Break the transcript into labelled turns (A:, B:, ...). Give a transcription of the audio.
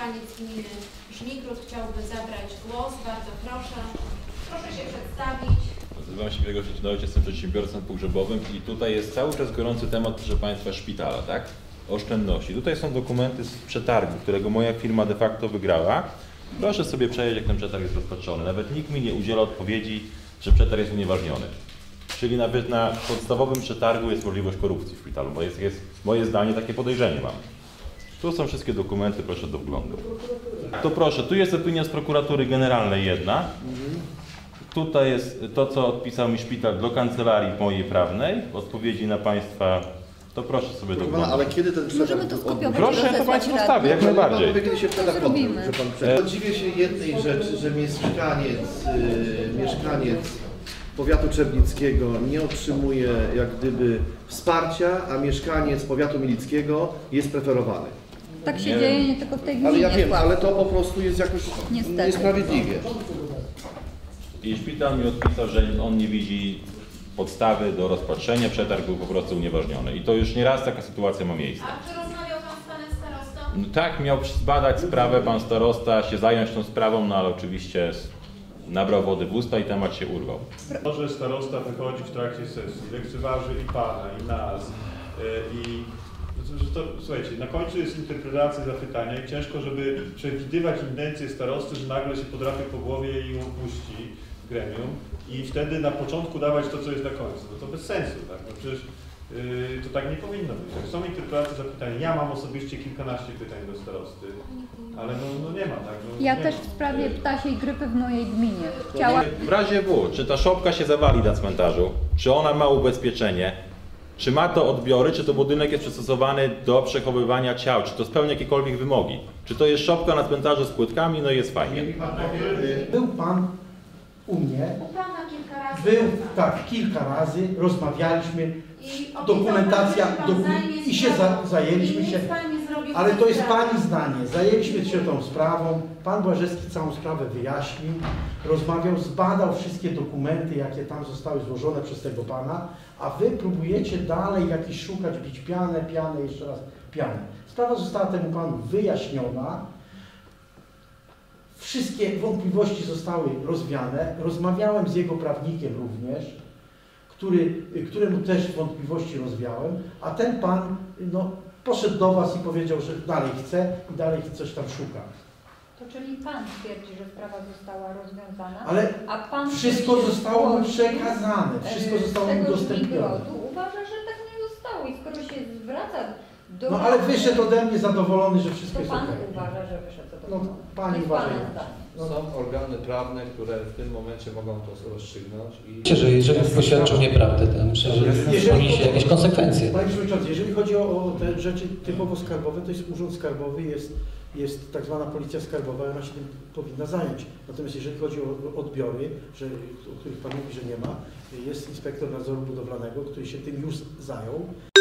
A: mieszkaniec gminy Żmikrów chciałby zabrać głos. Bardzo proszę. Proszę się przedstawić.
B: Nazywam się Grzegorz Niczynowic, jestem przedsiębiorcą pogrzebowym i tutaj jest cały czas gorący temat, proszę Państwa, szpitala, tak? Oszczędności. Tutaj są dokumenty z przetargu, którego moja firma de facto wygrała. Proszę sobie przejrzeć, jak ten przetarg jest rozpatrzony. Nawet nikt mi nie udziela odpowiedzi, że przetarg jest unieważniony. Czyli nawet na podstawowym przetargu jest możliwość korupcji w szpitalu, bo jest moje zdanie, takie podejrzenie mam. Tu są wszystkie dokumenty, proszę do wglądu. To proszę, tu jest opinia z prokuratury generalnej jedna. Tutaj jest to, co odpisał mi szpital do kancelarii mojej prawnej, w odpowiedzi na Państwa, to proszę sobie do wglądu.
C: Ale kiedy ten
D: Możemy to skopiować.
B: Proszę, to Państwu zostawię, jak najbardziej.
C: Kiedy się wpada
D: To zrobimy.
C: że pan dziwię się jednej rzeczy, że mieszkaniec powiatu czernickiego nie otrzymuje jak gdyby wsparcia, a mieszkaniec powiatu milickiego jest preferowany.
D: Tak się dzieje nie tylko w tej gminie.
C: Ale ja wiem, ale to po prostu jest jakoś
D: Niestety.
C: niesprawiedliwie.
B: I szpital mi odpisał, że on nie widzi podstawy do rozpatrzenia, przetarg był po prostu unieważniony. I to już nieraz taka sytuacja ma miejsce.
A: A czy rozmawiał Pan z Panem Starostą?
B: No tak, miał zbadać sprawę pan starosta, się zająć tą sprawą, no ale oczywiście nabrał wody w usta i temat się urwał.
E: Może starosta wychodzi w trakcie sesji, lekceważy i pana, i nas. Słuchajcie, na końcu jest interpretacja zapytania i ciężko, żeby przewidywać intencje starosty, że nagle się podrapie po głowie i ją puści w gremium i wtedy na początku dawać to, co jest na końcu. No to bez sensu, tak? No przecież to tak nie powinno być. Jak są interpretacje zapytania, ja mam osobiście kilkanaście pytań do starosty, ale no nie ma, tak? No,
D: Ja
E: nie
D: też
E: ma.
D: w sprawie ptasiej grypy w mojej gminie.
B: W razie W, czy ta szopka się zawali na cmentarzu, czy ona ma ubezpieczenie, czy ma to odbiory, czy to budynek jest przystosowany do przechowywania ciał, czy to spełnia jakiekolwiek wymogi, czy to jest szopka na cmentarzu z płytkami, no jest fajnie.
F: Był Pan u mnie,
A: U Pana kilka razy.
F: był tak kilka razy, rozmawialiśmy,
A: I
F: dokumentacja, i się zajęliśmy się, ale to jest Pani zdanie, zajęliśmy się tą sprawą, Pan Błażewski całą sprawę wyjaśnił, rozmawiał, zbadał wszystkie dokumenty, jakie tam zostały złożone przez tego Pana, a Wy próbujecie dalej jakieś szukać, bić pianę, jeszcze raz pianę. Sprawa została temu Panu wyjaśniona, wszystkie wątpliwości zostały rozwiane, rozmawiałem z jego prawnikiem również, któremu też wątpliwości rozwiałem, a ten Pan poszedł do Was i powiedział, że dalej chce i dalej coś tam szuka.
D: To czyli Pan twierdzi, że sprawa została rozwiązana,
F: Ale
D: a Pan
F: wszystko zostało mu przekazane, wszystko zostało mu udostępnione.
D: Uważa, że tak nie zostało i skoro się zwraca do...
F: No ale wyszedł ode mnie zadowolony, że wszystko
D: To
F: jest
D: Pan
F: okej.
D: uważa, że wyszedł
F: No
D: zadowolony.
F: Pani
D: To jest
F: uważa.
D: Pana zdanie.
G: Są organy prawne, które w tym momencie mogą to rozstrzygnąć.
H: Myślę, że jeżeli poświadczył nieprawdę, to myślę, że poniesie jakieś konsekwencje.
F: Panie Przewodniczący, jeżeli chodzi o te rzeczy typowo skarbowe, to jest Urząd Skarbowy, jest tak zwana Policja Skarbowa, ona się tym powinna zająć. Natomiast jeżeli chodzi o odbiory, o których Pan mówi, że nie ma, jest Inspektor Nadzoru Budowlanego, który się tym już zajął.